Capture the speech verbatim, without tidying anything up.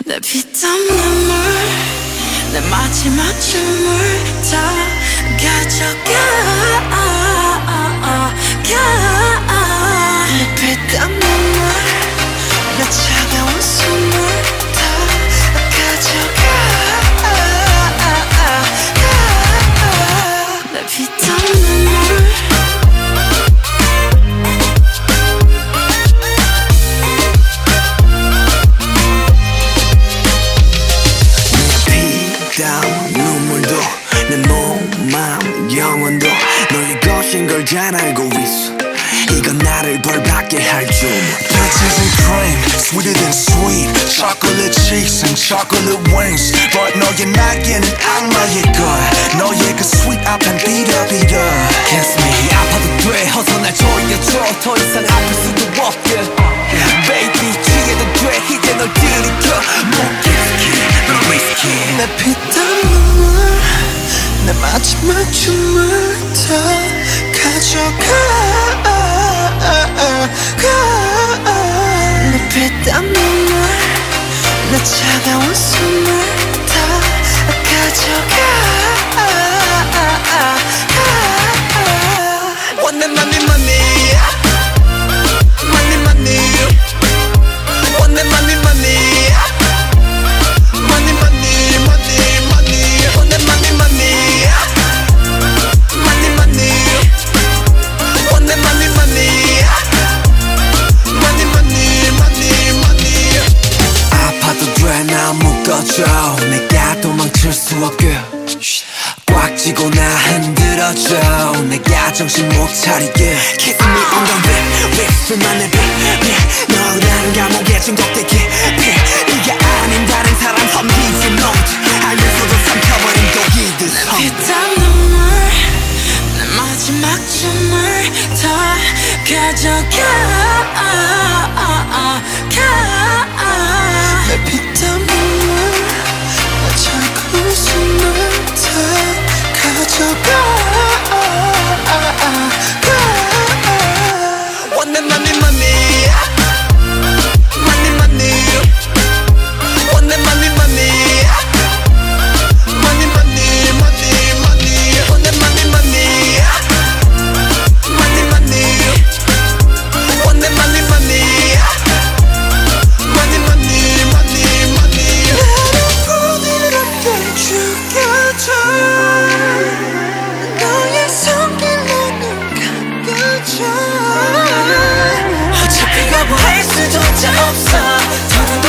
내 피땀 눈물 내 마지막 춤을 다 가져가 내 피땀 눈물 내 차가운 숨을 다 가져가 내 피땀 눈물 눈물도 내 몸, 마음, 영혼도 너의 것인 걸 잘 알고 있어. 이건 나를 벌받게 할 줄. Peaches and cream, sweeter than sweet. Chocolate cheeks and chocolate wings. But 너의 날개는 악마의 걸. 너의 그 sweet 앞엔 비려 비려. Kiss me 아파도 돼 어서 날 조여줘. 더 이상 아플 수도 없게 Baby 취해도 돼 이제 널 들이켜. 못 키스키 널 위스키. 내 피땀 눈물 내 마지막 춤을 다 가져가 내 피땀 눈물 내 차가운 숨을 다 가져가 Want that money money Money money Want that money money Money money money money Want that money money Money money Want that money money Money money money money 아파도 돼 나 묶어줘. 내가 도망칠 수 없게 꽉 쥐고 나 흔들어줘. 내가 정신 못 차리게 Kiss me on the lip lip 술만의 빛 너라는 감옥에 중독되게 네가 아닌 다른 사람 섬기지 note 알면서도 삼켜버린 독이듯 피땀 눈물 내 마지막 춤을 다 가져가 내 피땀 눈물 내 차가운 숨을 다 가져가 Want that money money Money money Want that money money Money money money money Want that money money Money money Want that money money Money money money money 나를 부드럽게 죽여줘 너의 손길로 눈 감겨줘 어차피 거부할 수조차 없어 더는